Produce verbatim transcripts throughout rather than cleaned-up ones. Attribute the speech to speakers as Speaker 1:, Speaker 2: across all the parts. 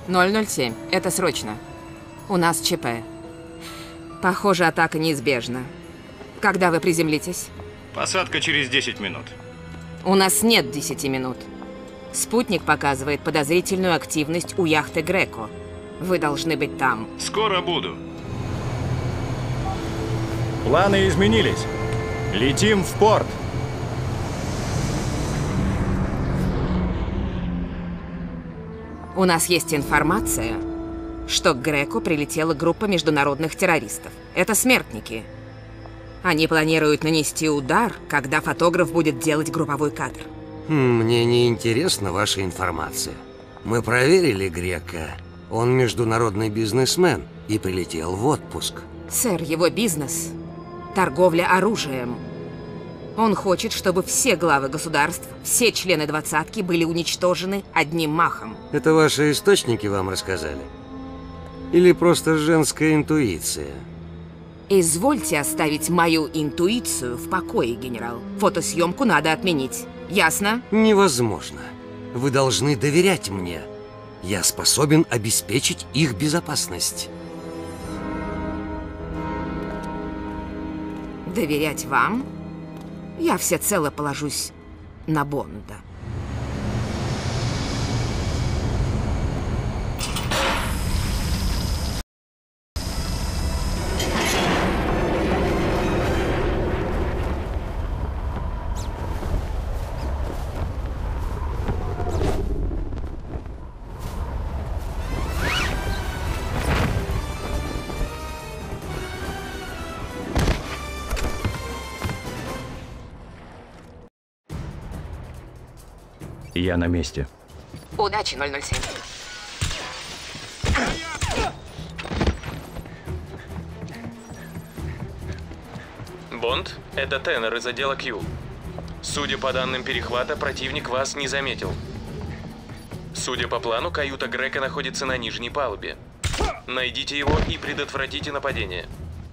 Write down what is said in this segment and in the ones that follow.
Speaker 1: ноль ноль семь. Это срочно. У нас ЧП. Похоже, атака неизбежна. Когда вы приземлитесь?
Speaker 2: Посадка через десять минут.
Speaker 1: У нас нет десяти минут. Спутник показывает подозрительную активность у яхты Греко. Вы должны быть там.
Speaker 2: Скоро буду.
Speaker 3: Планы изменились. Летим в порт.
Speaker 1: У нас есть информация, что к Греко прилетела группа международных террористов. Это смертники. Они планируют нанести удар, когда фотограф будет делать групповой кадр.
Speaker 4: Мне не интересна ваша информация. Мы проверили Греко. Он международный бизнесмен и прилетел в отпуск.
Speaker 1: Сэр, его бизнес – торговля оружием. Он хочет, чтобы все главы государств, все члены двадцатки были уничтожены одним махом.
Speaker 4: Это ваши источники вам рассказали? Или просто женская интуиция?
Speaker 1: Извольте оставить мою интуицию в покое, генерал. Фотосъемку надо отменить. Ясно?
Speaker 4: Невозможно. Вы должны доверять мне. Я способен обеспечить их безопасность.
Speaker 1: Доверять вам? Я всецело положусь на Бонда.
Speaker 3: Я на месте.
Speaker 1: Удачи, ноль ноль семь.
Speaker 5: Бонд, это Теннер из отдела Q. Судя по данным перехвата, противник вас не заметил. Судя по плану, каюта Греко находится на нижней палубе. Найдите его и предотвратите нападение.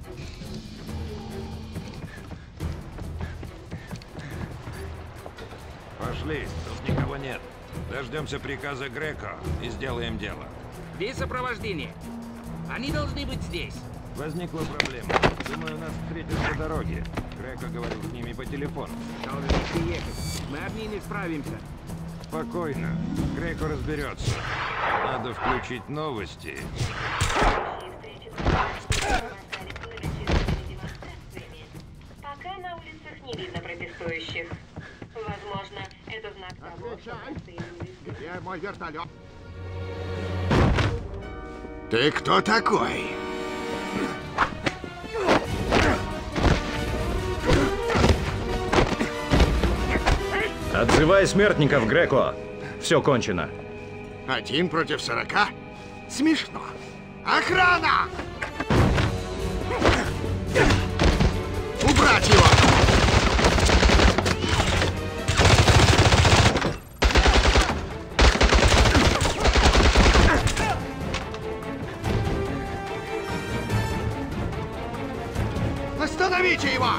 Speaker 6: Пошли, тут никого нет. Дождемся приказа Греко и сделаем дело.
Speaker 7: Без сопровождения. Они должны быть здесь.
Speaker 6: Возникла проблема. Думаю, нас встретят по дороге. Греко говорил с ними по телефону.
Speaker 7: Должны приехать. Мы одни не справимся.
Speaker 6: Спокойно. Греко разберется. Надо включить новости.
Speaker 8: Пока на улицах не видно протестующих. Возможно, это знак того, что
Speaker 9: где мой вертолет? Ты кто такой?
Speaker 3: Отзывай смертников, Греко. Все кончено.
Speaker 9: Один против сорока? Смешно. Охрана! Убрать его! Остановите его!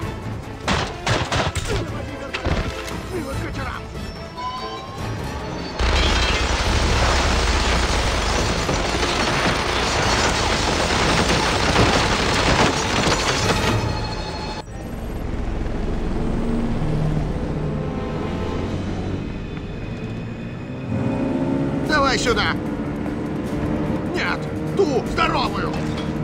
Speaker 9: Давай сюда! Нет, ту, здоровую!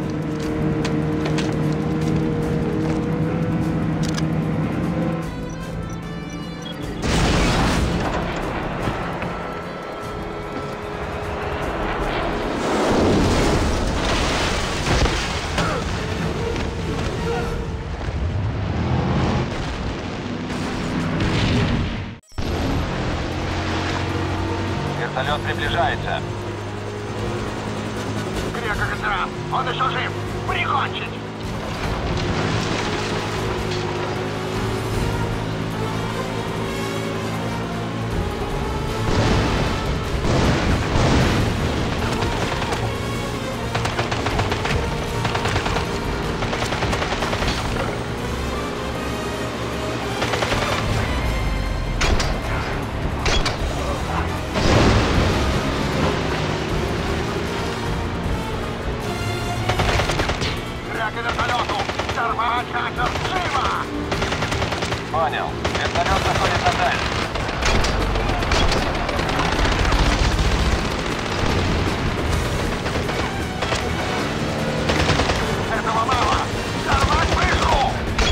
Speaker 10: Вертолет приближается.
Speaker 9: Греко, капитан! Он еще жив! Прикончить!
Speaker 10: Понял. Вертолет заходит на дальность.
Speaker 9: Этого мало! Взорвать вышку!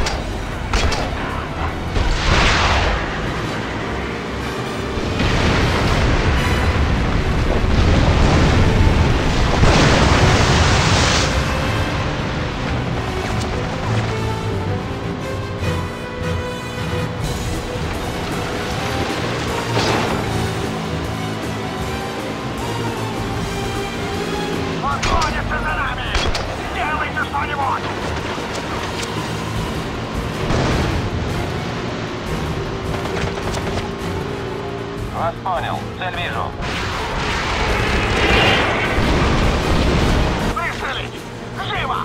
Speaker 9: Он гонится за нами! Сделайте что-нибудь!
Speaker 10: Вас понял. Цель вижу.
Speaker 9: Выстрелить! Живо!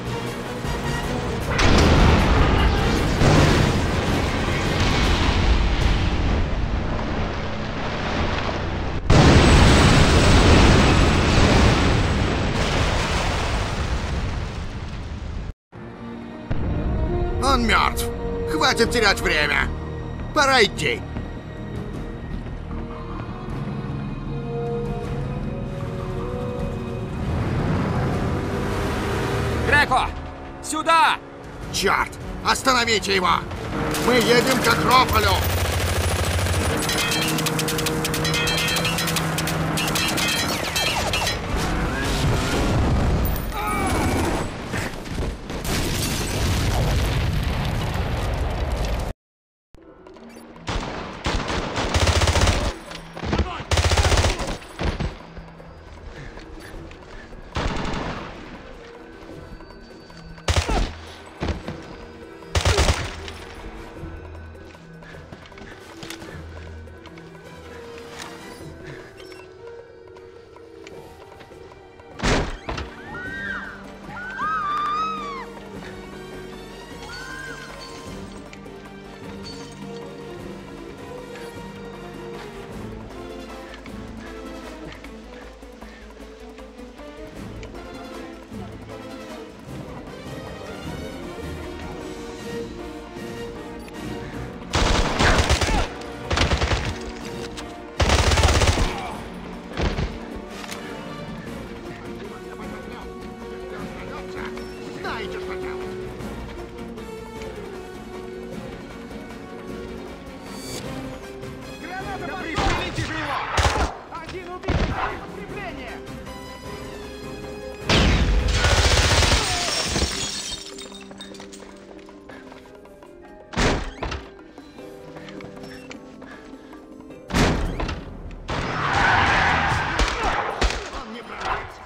Speaker 9: Он мертв. Хватит терять время. Пора идти.
Speaker 3: Греко! Сюда!
Speaker 9: Черт! Остановите его! Мы едем к Акрополю! Знаете, что делать? Граната! Пристрелите же его! Один убитый! Подкрепление! Он не прорвется!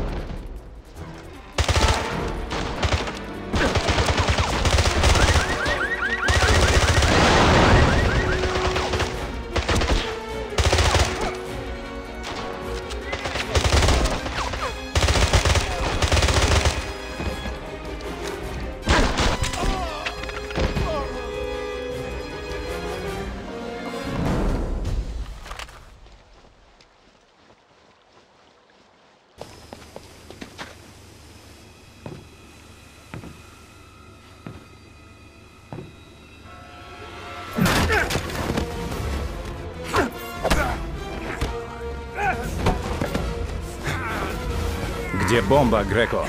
Speaker 3: Где бомба, Греко?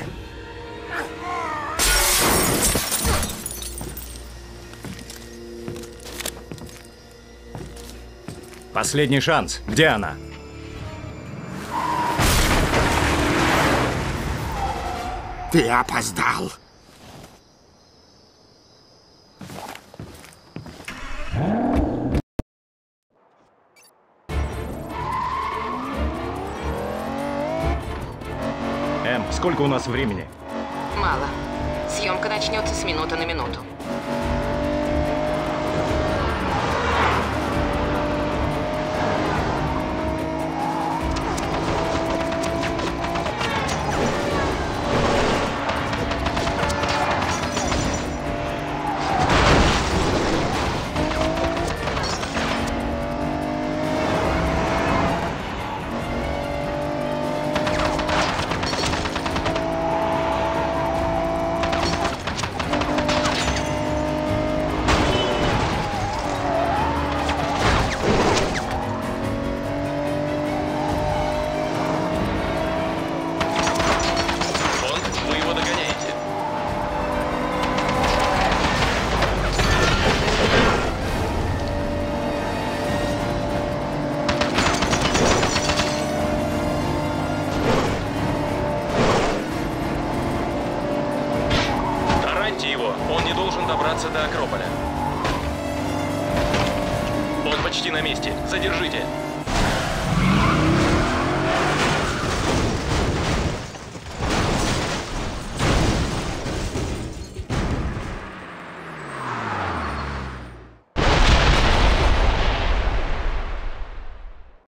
Speaker 3: Последний шанс. Где она?
Speaker 9: Ты опоздал.
Speaker 3: Эм, сколько у нас времени?
Speaker 1: Мало. Съемка начнется с минуты на минуту.
Speaker 5: почти на месте. Задержите.